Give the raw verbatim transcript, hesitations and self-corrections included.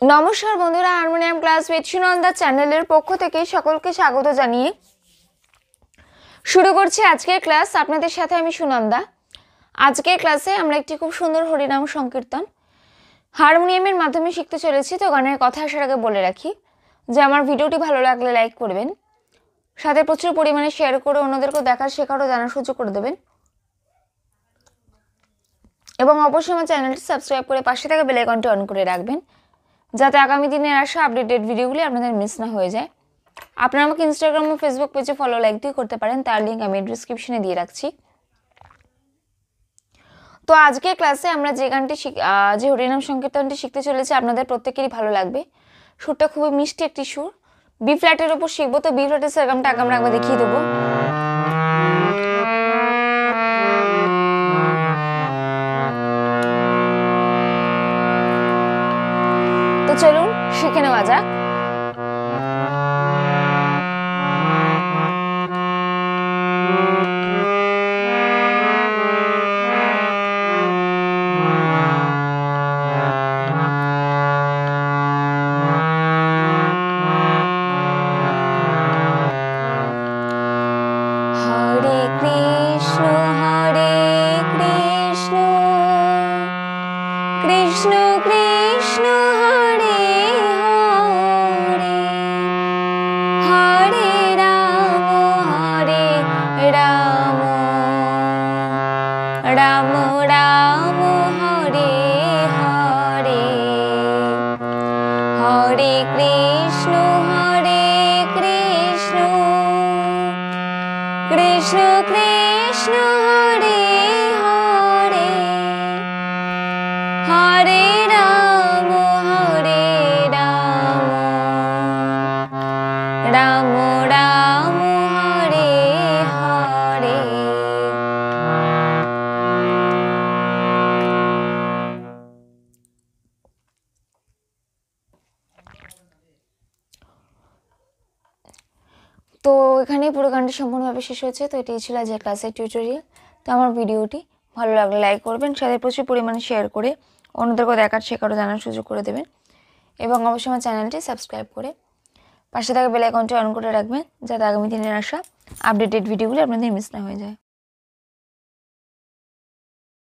নমস্কার বন্ধুরা, harmonium class with Sunanda চ্যানেলের পক্ষ থেকে সকলকে স্বাগত জানিয়ে শুরু করছি আজকের ক্লাস। আপনাদের সাথে আমি সুনন্দা। আজকের ক্লাসে আমরা একটি খুব সুন্দর হরিনাম সংকীর্তন হারমোনিয়ামের মাধ্যমে শিখতে চলেছি। তো গানের কথা আসার আগে বলে রাখি যে আমার ভিডিওটি ভালো লাগলে লাইক করবেন, সাথে প্রচুর পরিমাণে শেয়ার করে অন্যদেরকেও দেখার শেখারও জানার সুযোগ করে দেবেন, এবং অবশ্যই আমার চ্যানেলটি সাবস্ক্রাইব করে পাশে থাকা বেল আইকনটি অন করে রাখবেন, যাতে আগামী দিনের আসা আপডেটেড ভিডিওগুলি আপনাদের মিস না হয়ে যায়। আপনারা আমাকে ইনস্টাগ্রাম ও ফেসবুক পেজে ফলো লাইক দিয়ে করতে পারেন, তার লিঙ্ক আমি ডিসক্রিপশনে দিয়ে রাখছি। তো আজকের ক্লাসে আমরা যে গানটি যে হরিনাম সংকীর্তনটি শিখতে চলেছি আপনাদের প্রত্যেকেরই ভালো লাগবে। সুরটা খুবই মিষ্টি একটি সুর। বি ফ্ল্যাটের ওপর শিখবো, তো বি ফ্ল্যাটের সারগামটা আগে আমরা একবার দেখিয়ে দেবো। তো চলুন শিখে নেওয়া যাক। হরে কৃষ্ণ হরে কৃষ্ণ কৃষ্ণ কৃষ্ণ হরে হরে, হরে রাম হরে রাম, রাম রাম হরে হরে, হরে কৃষ্ণ হরে কৃষ্ণ কৃষ্ণ কৃষ্ণ হরে হরে, হরে রাম হরে রাম, রাম রাম হরে হরে। তো এখানেই পুরো গানটি সম্পূর্ণভাবে শেষ হয়েছে। তো এটাই ছিল আজকের ক্লাসের টিউটোরিয়াল। তো আমার ভিডিওটি ভালো লাগলে লাইক করবেন, সাথে প্রচুর পরিমাণে শেয়ার করে অন্যদেরকেও দেখার শেখারও জানার সুযোগ করে দেবেন, এবং অবশ্যই আমার চ্যানেলটি সাবস্ক্রাইব করে পাশে থাকা বেল আইকনটি অন করে রাখবেন, যাতে আগামী দিনের আসা আপডেটেড ভিডিওগুলি আপনাদের মিস না হয়ে যায়।